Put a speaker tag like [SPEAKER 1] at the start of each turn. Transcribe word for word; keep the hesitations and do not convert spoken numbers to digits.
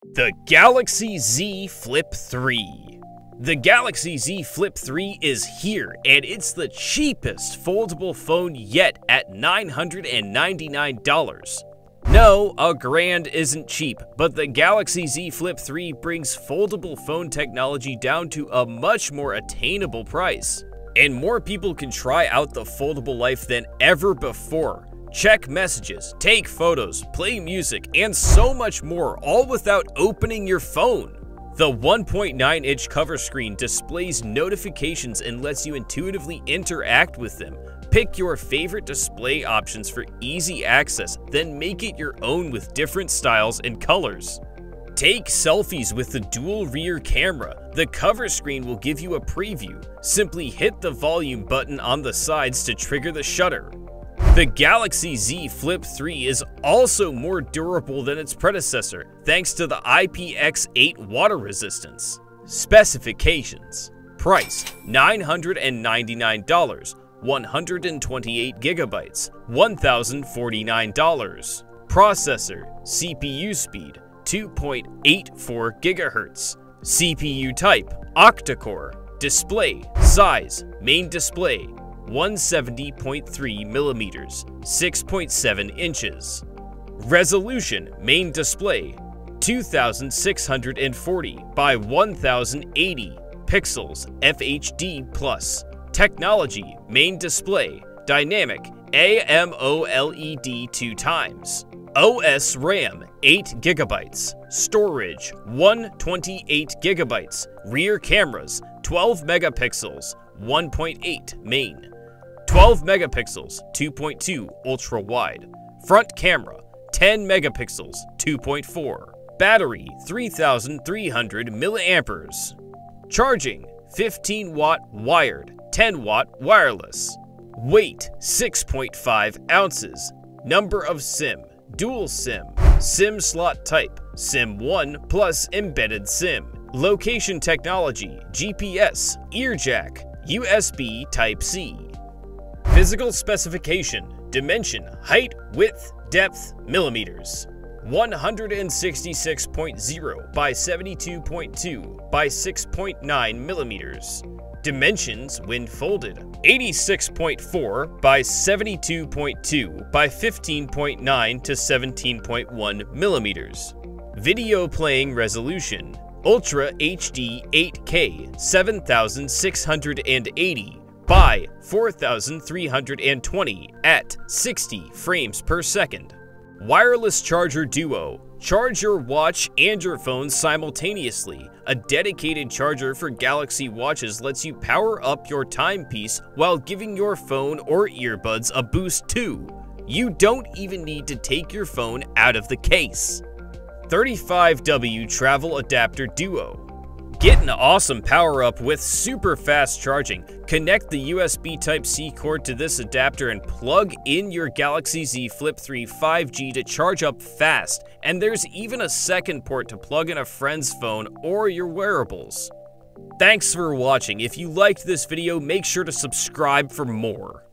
[SPEAKER 1] The Galaxy Z Flip three. The Galaxy Z Flip three is here, and it's the cheapest foldable phone yet at nine hundred ninety-nine dollars. No, a grand isn't cheap, but the Galaxy Z Flip three brings foldable phone technology down to a much more attainable price. And more people can try out the foldable life than ever before. Check messages, take photos, play music, and so much more, all without opening your phone. The one point nine inch cover screen displays notifications and lets you intuitively interact with them. Pick your favorite display options for easy access, then make it your own with different styles and colors. Take selfies with the dual rear camera. The cover screen will give you a preview. Simply hit the volume button on the sides to trigger the shutter. The Galaxy Z Flip three is also more durable than its predecessor, thanks to the I P X eight water resistance. Specifications: price nine hundred ninety-nine dollars, one hundred twenty-eight gigabytes, one thousand forty-nine dollars. Processor: C P U speed two point eight four gigahertz. C P U type: octa-core. Display size: main display one hundred seventy point three millimeters, six point seven inches. Resolution: main display two thousand six hundred forty by one thousand eighty pixels, F H D plus. Technology: main display dynamic AMOLED two times. O S RAM eight gigabytes. Storage one hundred twenty-eight gigabytes. Rear cameras twelve megapixels, one point eight main. twelve megapixels, two point two ultra wide. Front camera ten megapixels, two point four. Battery three thousand three hundred milliamperes. Charging fifteen watt wired, ten watt wireless. Weight six point five ounces. Number of SIM: dual SIM. SIM slot type: SIM one plus embedded SIM. Location technology: G P S, ear jack, U S B Type C. Physical specification: dimension, height, width, depth, millimeters. one hundred sixty-six point zero by seventy-two point two by six point nine millimeters. Dimensions when folded: eighty-six point four by seventy-two point two by fifteen point nine to seventeen point one millimeters. Video playing resolution: Ultra H D eight K seven thousand six hundred eighty by four thousand three hundred twenty at sixty frames per second. Wireless charger duo: charge your watch and your phone simultaneously. A dedicated charger for Galaxy watches lets you power up your timepiece while giving your phone or earbuds a boost too. You don't even need to take your phone out of the case. thirty-five watt travel adapter duo. Get an awesome power-up with super fast charging. Connect the U S B Type C cord to this adapter and plug in your Galaxy Z Flip three five G to charge up fast. And there's even a second port to plug in a friend's phone or your wearables. Thanks for watching. If you liked this video, make sure to subscribe for more.